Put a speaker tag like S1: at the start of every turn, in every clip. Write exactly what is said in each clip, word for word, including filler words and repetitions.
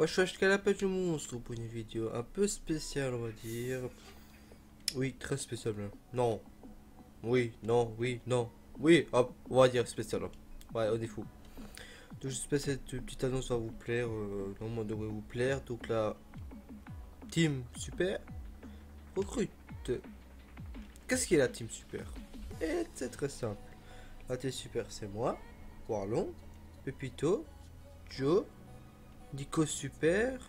S1: suis acheté à la page du monstre pour une vidéo un peu spéciale, on va dire. Oui, très spéciale même. Non. Oui, non, oui, non. Oui, hop, on va dire spécial. Hop. Ouais, on est fou. Donc j'espère que cette petite annonce va vous plaire. Euh, normalement, elle devrait vous plaire. Donc la team super recrute. Qu'est-ce qu'est la team super? Et c'est très simple. La team super, c'est moi, Warlon, Pepito, Joe, Nico super.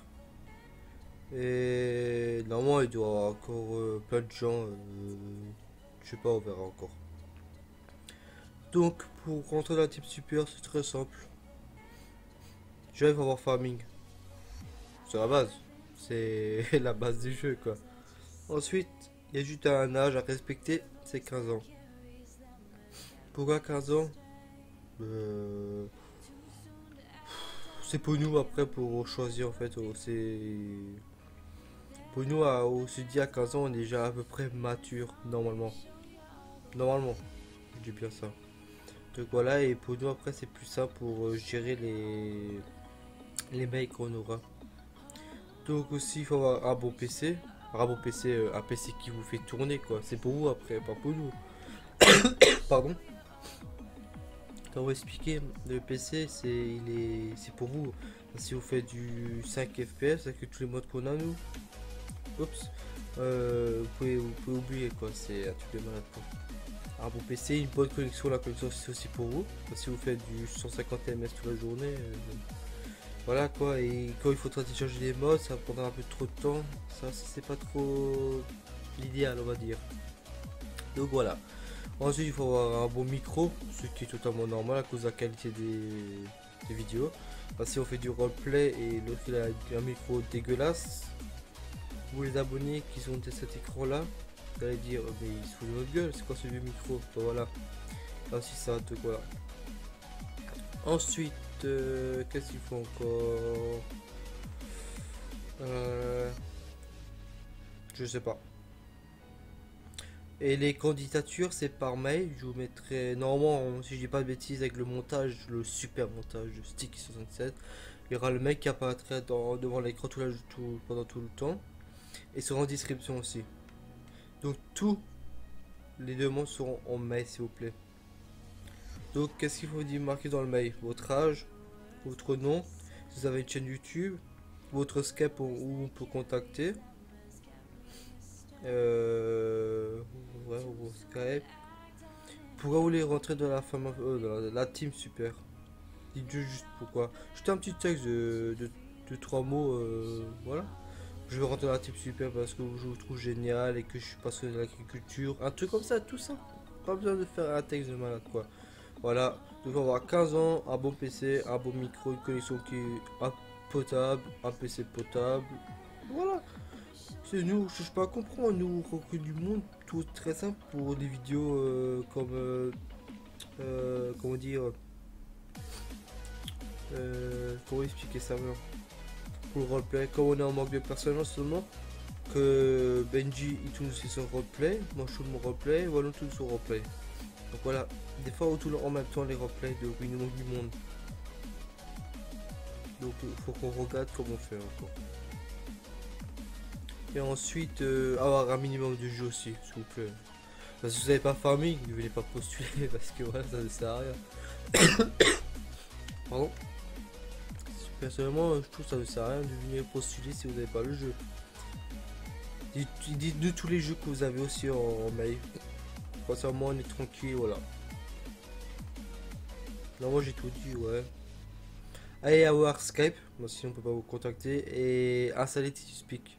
S1: Et normalement, il doit y avoir encore euh, plein de gens. Euh, je sais pas, on verra encore. Donc, pour rentrer dans la team super, c'est très simple. Je vais avoir farming. C'est la base. C'est la base du jeu, quoi. Ensuite, il y a juste un âge à respecter, c'est quinze ans. Pourquoi quinze ans? euh... C'est pour nous après pour choisir en fait. oh, C'est pour nous à, on se dit à quinze ans on est déjà à peu près mature normalement. Normalement, je dis bien ça. Donc voilà, et pour nous après c'est plus simple pour euh, gérer les les mails qu'on aura. Donc aussi il faut avoir un bon P C. Un bon P C, euh, un P C qui vous fait tourner quoi. C'est pour vous après, pas pour nous. Pardon. Quand on va expliquer, le P C c'est il est c'est pour vous. Si vous faites du cinq F P S avec tous les modes qu'on a nous, oups, euh, vous, pouvez, vous pouvez oublier quoi, c'est un truc de malade quoi. Un bon P C, une bonne connexion, la connexion c'est aussi pour vous. Si vous faites du cent cinquante M S toute la journée, euh, voilà quoi. Et quand il faudra télécharger des modes, ça prendra un peu trop de temps. Ça c'est pas trop l'idéal on va dire. Donc voilà. Ensuite il faut avoir un bon micro, ce qui est totalement normal à cause de la qualité des, des vidéos. Enfin, si on fait du roleplay et l'autre il a un micro dégueulasse, vous les abonnés qui sont de cet écran là, vous allez dire mais il se fout de notre gueule, c'est quoi ce vieux micro? Donc, voilà. Là aussi ça donc voilà. Ensuite euh, qu'est-ce qu'il faut encore? euh, Je sais pas. Et les candidatures, c'est par mail. Je vous mettrai, normalement, si je dis pas de bêtises, avec le montage, le super montage de Stick soixante-sept, il y aura le mec qui apparaîtra dans, devant l'écran tout, la- tout- pendant tout le temps. Et sera en description aussi. Donc, tous les demandes seront en mail, s'il vous plaît. Donc, qu'est-ce qu'il faut dire marquer dans le mail? Votre âge, votre nom, si vous avez une chaîne YouTube, votre Skype où où on peut contacter. Euh, ouais, ou Skype. Pourquoi vous voulez rentrer dans la, femme, euh, dans la, la team super? Dites-le juste pourquoi. Juste un petit texte de, de, de trois mots, euh, voilà. Je veux rentrer dans la team super parce que je vous trouve génial et que je suis passionné de l'agriculture. Un truc comme ça, tout ça. Pas besoin de faire un texte de malade, quoi. Voilà. Donc on va avoir quinze ans, un bon P C, un bon micro, une connexion qui est potable, un P C potable. Voilà. C'est nous, je cherche pas à comprendre. Nous, on recrute du monde, tout très simple pour des vidéos euh, comme. Euh, euh, comment dire. Euh, comment expliquer ça maintenant? Pour le roleplay, comme on est en manque de personnel seulement, que Benji il tourne aussi son roleplay, moi je tourne mon roleplay, Wallon tourne son roleplay. Donc voilà, des fois on tourne en même temps les replays de il nous manque du monde. Donc il faut qu'on regarde comment faire encore. Et ensuite euh, avoir un minimum de jeu aussi, s'il vous plaît. Parce que vous n'avez pas farming, ne venez pas postuler parce que voilà, ça ne sert à rien. Pardon. Personnellement, je trouve que ça ne sert à rien de venir postuler si vous n'avez pas le jeu. Dites- Dites-nous tous les jeux que vous avez aussi en, en mail. Sincèrement, on est tranquille, voilà. Non, moi j'ai tout dit, ouais. Allez avoir Skype, moi sinon on peut pas vous contacter. Et installer TeamSpeak.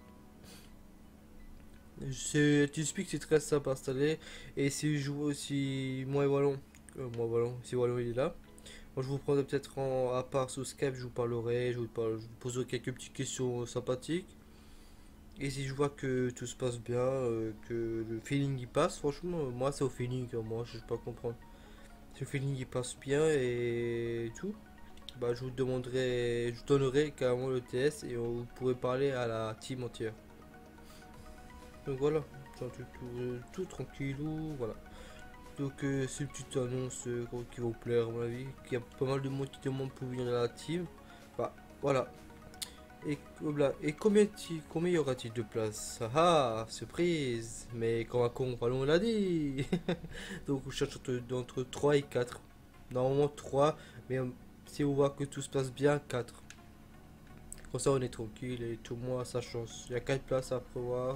S1: C'est TeamSpeak, c'est très simple à installer. Et si je joue aussi, moi et Wallon, euh, moi Wallon, si Wallon il est là. Moi je vous prendrai peut-être en, à part sur Skype, je vous parlerai, je vous, parle, je vous poserai quelques petites questions sympathiques. Et si je vois que tout se passe bien, euh, que le feeling il passe, franchement, euh, moi c'est au feeling, hein, moi je sais pas comprendre. Si le feeling il passe bien et tout, bah je vous demanderai, je vous donnerai carrément le T S et on pourrait parler à la team entière. Donc voilà, c'est un truc tout, euh, tout tranquillou, voilà. Donc euh, c'est une petite annonce euh, qui va vous plaire à mon avis, qu'il y a pas mal de monde qui demande pour venir à la team. Bah voilà. Et, voilà. Et combien, ti- combien y aura-t-il de place? Ah, ah, surprise. Mais quand con, on l'a dit. Donc on cherche entre, entre trois et quatre. Normalement trois, mais euh, si on voit que tout se passe bien, quatre. Comme ça on est tranquille et tout le monde a sa chance. Il y a quatre places à prévoir.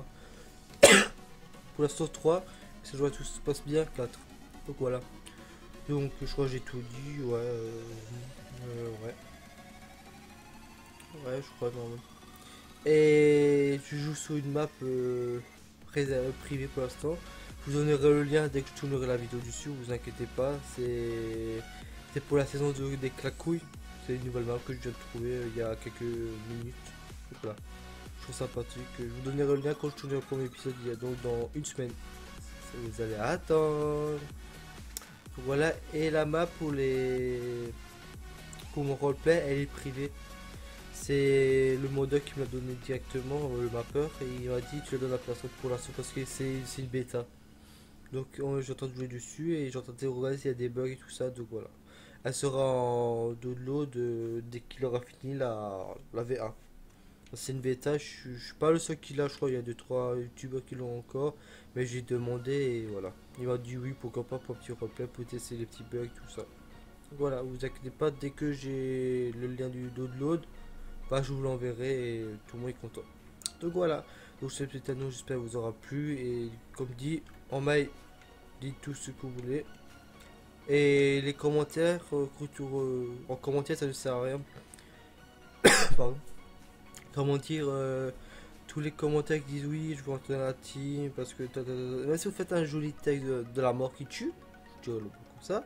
S1: Pour l'instant trois, si je vois que tout se passe bien, quatre. Donc voilà. Donc je crois que j'ai tout dit, ouais. euh, euh, ouais. Ouais, je crois normalement. Et je joue sur une map euh, réservée- privée pour l'instant. Je vous donnerai le lien dès que je tournerai la vidéo dessus, vous inquiétez pas. C'est c'est pour la saison de- des claquouilles. C'est une nouvelle map que je viens de trouver euh, il y a quelques minutes. Donc voilà, je trouve sympathique. Je vous donnerai le lien quand je tournerai le premier épisode, il y a donc dans une semaine. Ça, vous allez attendre. Donc voilà, et la map pour les pour mon roleplay, elle est privée. C'est le modeur qui me l'a donné directement, euh, le mappeur, et il m'a dit tu le donnes la place pour l'instant parce que c'est c'est une bêta. Donc on- j'entends jouer dessus et j'entends regarder s'il y a des bugs et tout ça, donc voilà. Elle sera en download euh, dès qu'il aura fini la, la V un. C'est une bêta, je, suis- je suis pas le seul qui l'a, je crois, il y a deux trois youtubeurs qui l'ont encore, mais j'ai demandé et voilà. Il m'a dit oui, pourquoi pas pour un petit replay, pour tester les petits bugs, tout ça. Voilà, vous inquiétez pas, dès que j'ai le lien du download, bah, je vous l'enverrai et tout le monde est content. Donc voilà, donc ce petit anneau j'espère vous aura plu et comme dit, en mail, dites tout ce que vous voulez. Et les commentaires, euh, retour, euh, en commentaire ça ne sert à rien. Pardon. Comment dire, euh, tous les commentaires qui disent oui, je veux entrer dans la team parce que ta, ta, ta, ta. Même si vous faites un joli texte de, de la mort qui tue, je dirais le mot comme ça,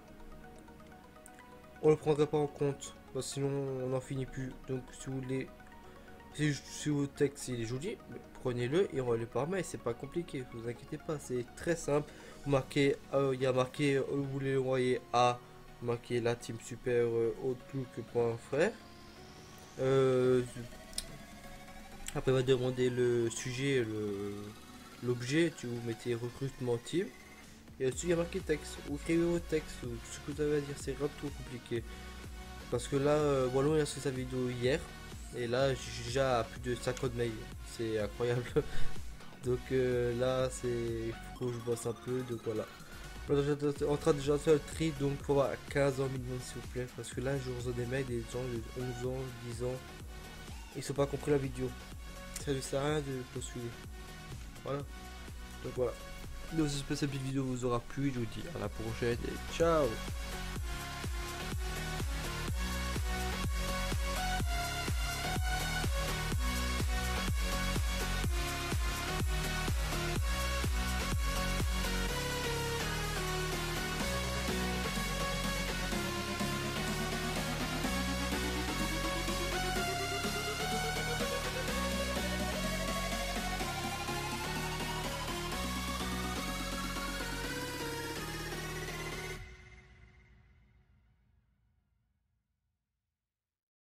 S1: on le prendrait pas en compte. Parce que sinon on n'en finit plus. Donc si vous voulez, si, si votre texte il est joli, prenez-le et envoyez-le par mail. C'est pas compliqué, vous inquiétez pas, c'est très simple. Vous marquez, euh, il y a marqué, euh, vous voulez l'envoyer à, vous marquez la team super euh, outlook.fr. Euh, Après, il va demander le sujet, le l'objet, tu vous mettez recrutement team. Et au-dessus, il y a marqué texte. Vous écrivez votre texte, ou tout ce que vous avez à dire, c'est pas trop compliqué. Parce que là, euh, Wallon il a fait sa vidéo hier. Et là, j'ai déjà plus de cinquante mails. C'est incroyable. Donc euh, là, c'est. Faut que je bosse un peu, donc voilà. Là, je suis en train de déjà faire le tri, donc il faut avoir quinze ans minimum, s'il vous plaît. Parce que là, je reçois des mails des gens de onze ans, dix ans. Ils sont pas compris la vidéo. Ça ne sert à rien de postuler. Voilà. Donc voilà. Donc j'espère que cette petite vidéo vous aura plu. Je vous dis à la prochaine et ciao.